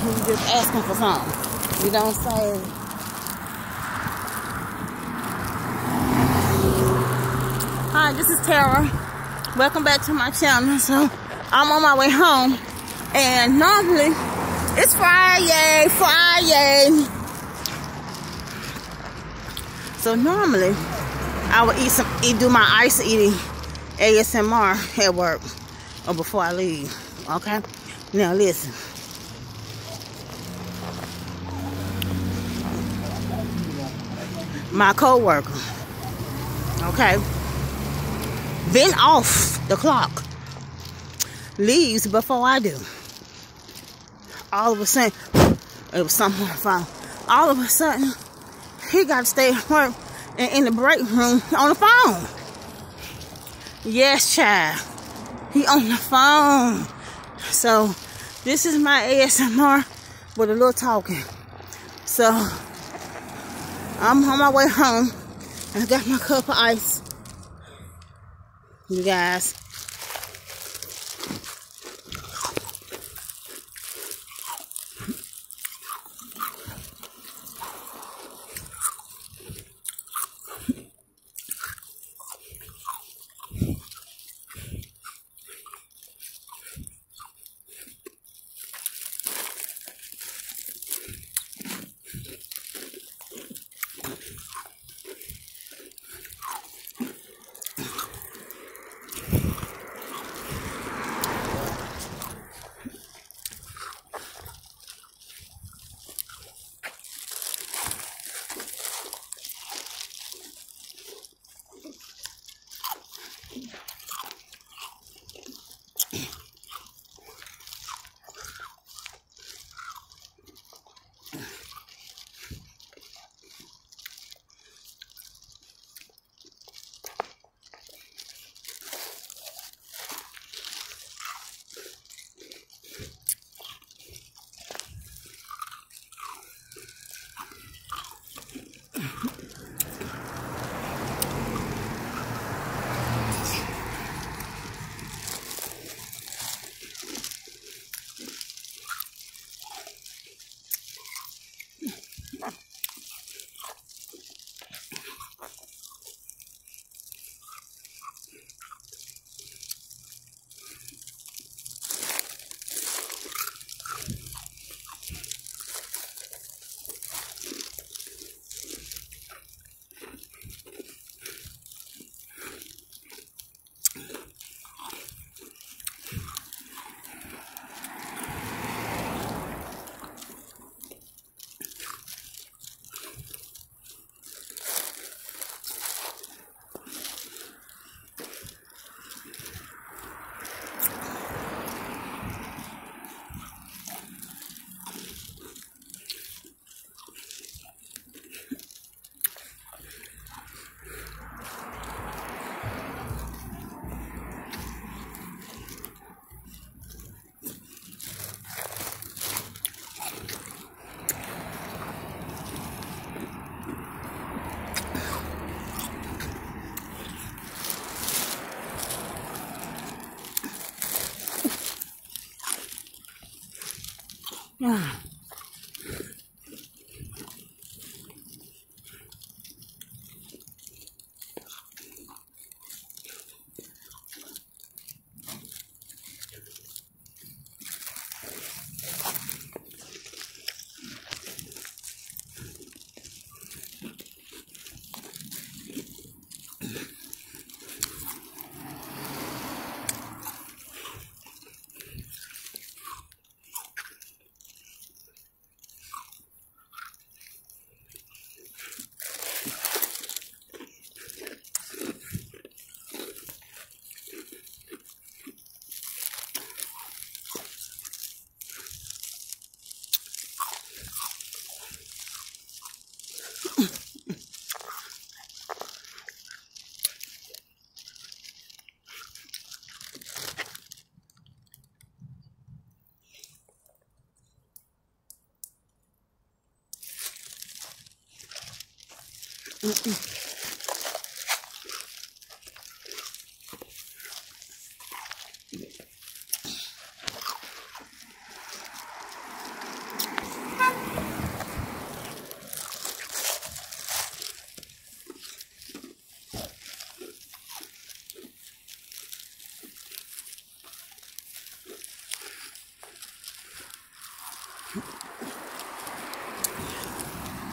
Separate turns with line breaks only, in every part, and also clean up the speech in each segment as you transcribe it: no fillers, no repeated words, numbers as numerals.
when you just asking for something. You don't say, hi, this is Tara. Welcome back to my channel. So I'm on my way home, and normally it's Friday. So normally I would do my ice eating ASMR at work or before I leave. Okay, now listen. My co-worker, okay, been off the clock, leaves before I do. All of a sudden, it was something on the phone. All of a sudden, he got to stay at work and in the break room on the phone. Yes, child, he on the phone. So this is my ASMR with a little talking. So I'm on my way home. I got my cup of ice. You guys.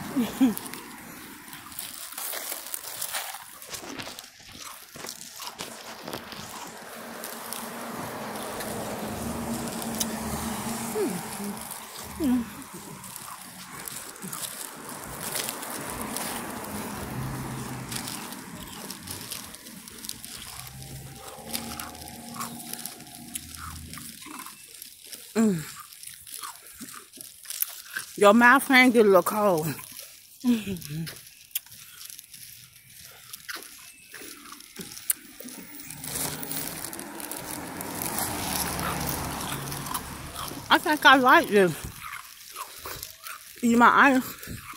Your mouth can get a little cold. I think I like this. Eat my ice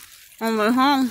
on the way home.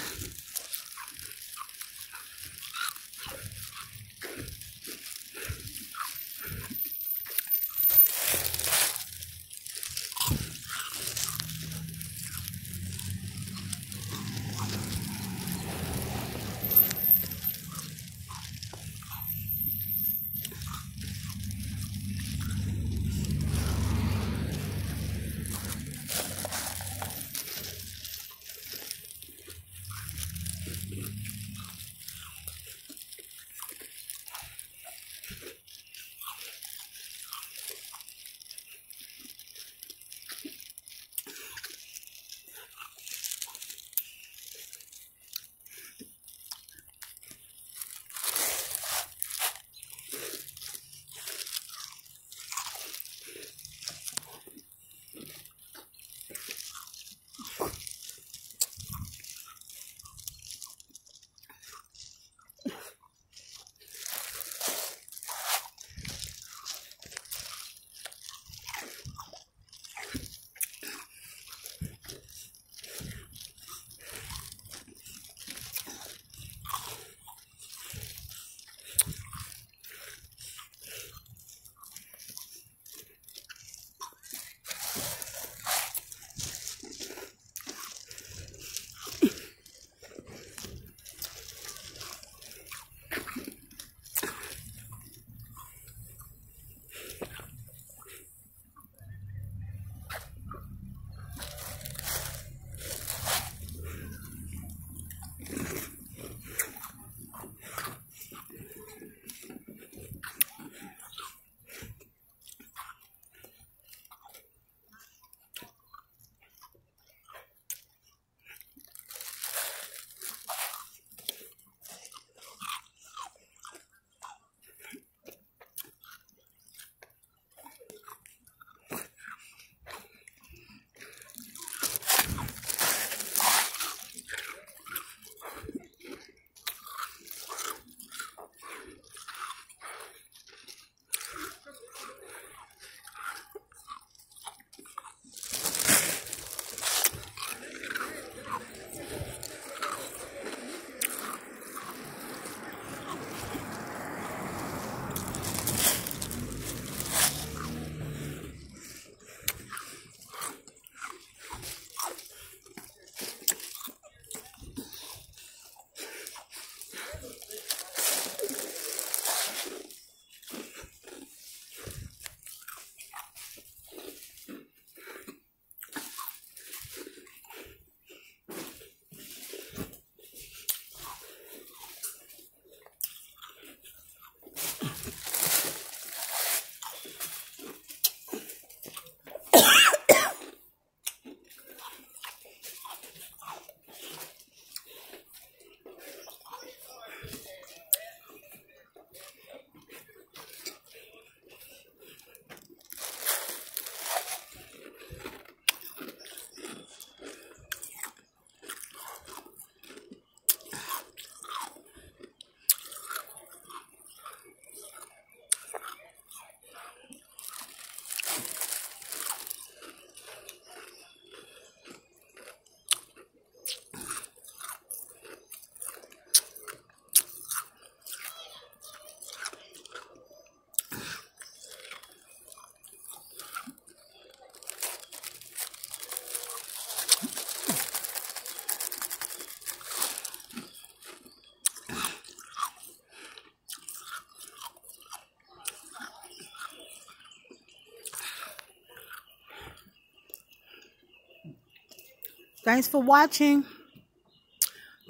Thanks for watching.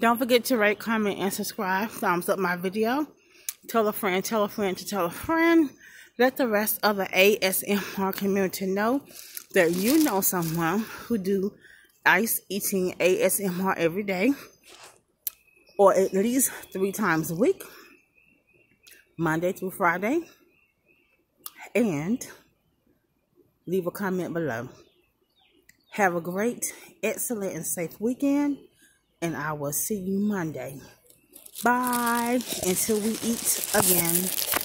Don't forget to rate, comment, and subscribe. Thumbs up my video. Tell a friend to tell a friend. Let the rest of the ASMR community know that you know someone who do ice eating ASMR every day, or at least 3 times a week, Monday through Friday. And leave a comment below. Have a great, excellent, and safe weekend. And I will see you Monday. Bye. Until we eat again.